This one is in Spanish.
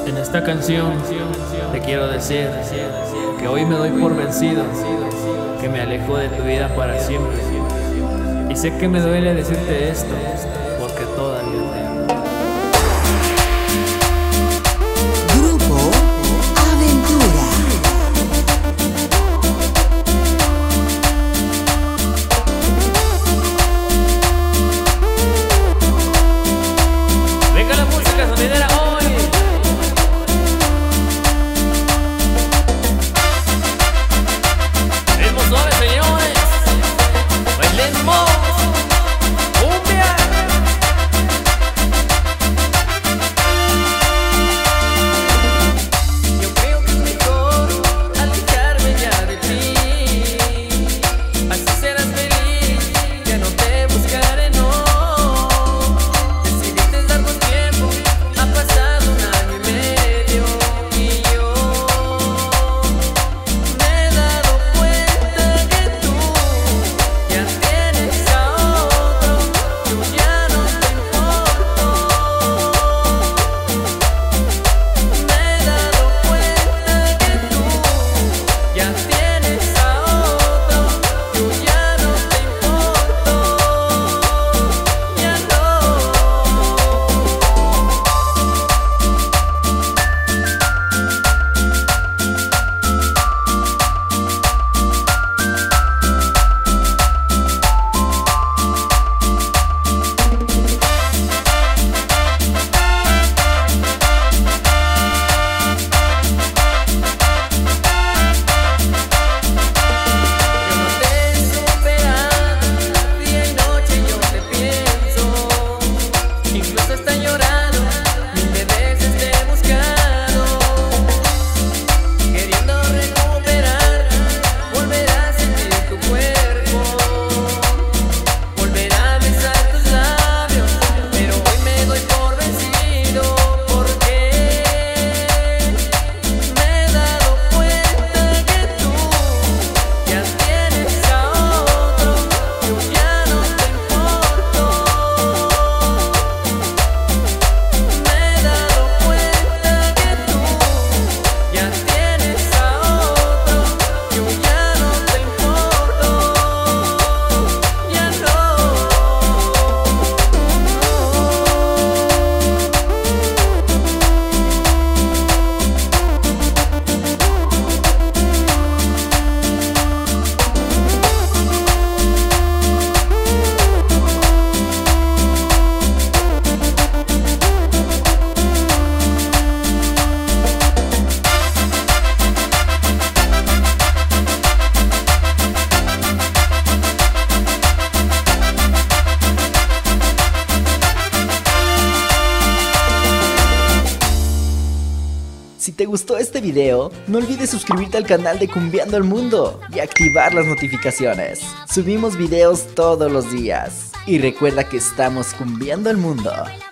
En esta canción te quiero decir que hoy me doy por vencido, que me alejo de tu vida para siempre. Y sé que me duele decirte esto, porque todavía te amo. Grupo Aventura. Venga la música sonidera hoy. Ritmo suave, señores. Bailemos cumbia. Yo creo que es mejor alejarme ya de ti. Así serás feliz, ya no te buscaré, no. Decidiste darnos tiempo, ha pasado 1 año y medio y yo me he dado cuenta que tú ya tienes a otro, yo ya no te importo. Me he dado cuenta que tú ya tienes a otro, yo ya no te importo, ya no. Yo no te he superado, día y noche yo te pienso, incluso hasta llorando, 1000 veces te he buscado, queriendo recuperar, volver a sentir tu cuerpo, volver a besar tus labios, pero hoy me doy por vencido, porque me he dado cuenta que tú ya tienes a otro, yo ya no te importo. Me he dado cuenta que tú ya tienes a otro, yo ya no te importo, ya no. Si te gustó este video, no olvides suscribirte al canal de Cumbiando el Mundo y activar las notificaciones. Subimos videos todos los días. Y recuerda que estamos cumbiando el mundo.